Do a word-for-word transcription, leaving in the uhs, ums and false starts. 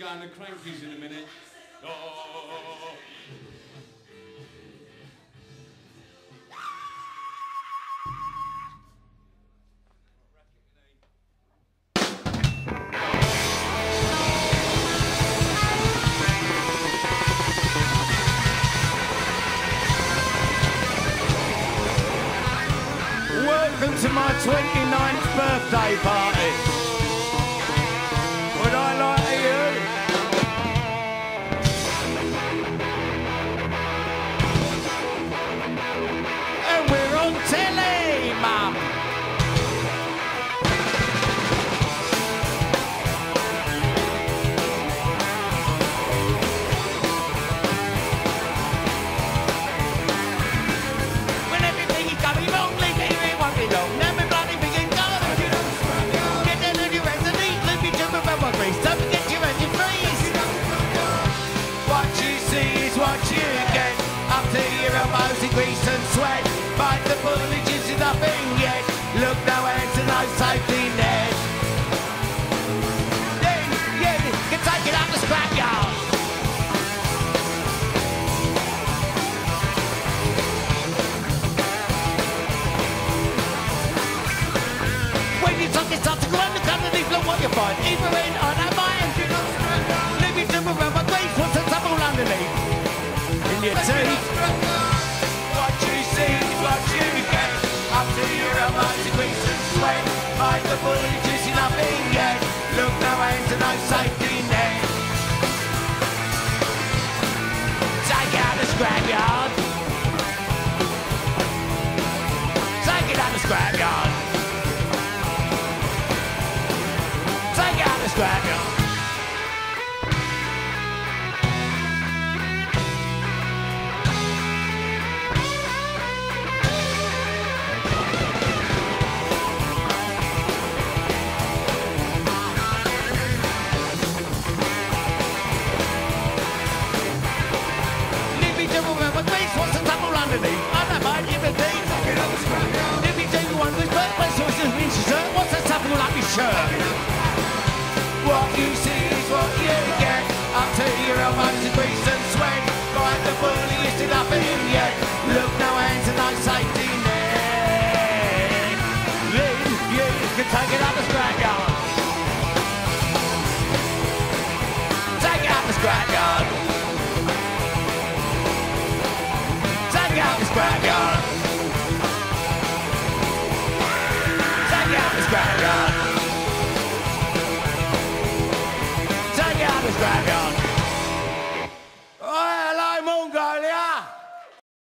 going to Crankies in a minute. Oh. Welcome to my twenty-ninth birthday party. Would I lie to you? And we're on telly, Mum. When everything is going wrong, leave it here, it won't be long. Now we're bloody big and gone. Get down on your hands and knees, leave me jumping around my grease. Don't forget your engine freeze. What you see is what you get. Up to your elbows in grease and sweat. Bite the bullet, is nothing yet. Look, no hands and no safety net. Then, yeah, you can take it up the scrapyard. When you talk, it starts to go underground underneath, look what you find. Either in or not mine. Leave me to around my face, what's the trouble underneath? In your teeth. What you see is what you get. Up to your elbows in grease and sweat. Bite the bullet, you see nothing yet. Look, no hands and no safety net. Take out the scrapyard. Take it out the scrapyard. Take out the scrapyard. Leave me to remember grace, what's the trouble underneath? I don't mind everything. Leave me to the one who's birth, my source is in shirt. What's the trouble up your shirt? What you see is what you get. Up to your elbows in grease and sweat. Bite the bully, you still nothing yet. Look, no hands and no safety net. Then you can take it up the scrapyard. Take it up the scrapyard. Take it up the scrapyard.